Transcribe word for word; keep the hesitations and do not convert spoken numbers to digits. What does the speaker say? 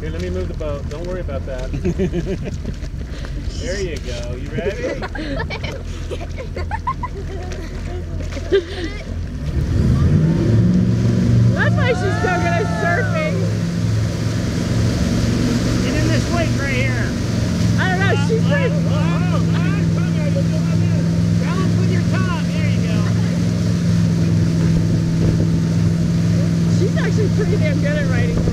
Here, let me move the boat. Don't worry about that. There you go. You ready? That's why she's so good at surfing. Get in this weight right here. I don't know, she's pretty... Oh, oh, balance with your tongue. There you go. She's actually pretty damn good at riding.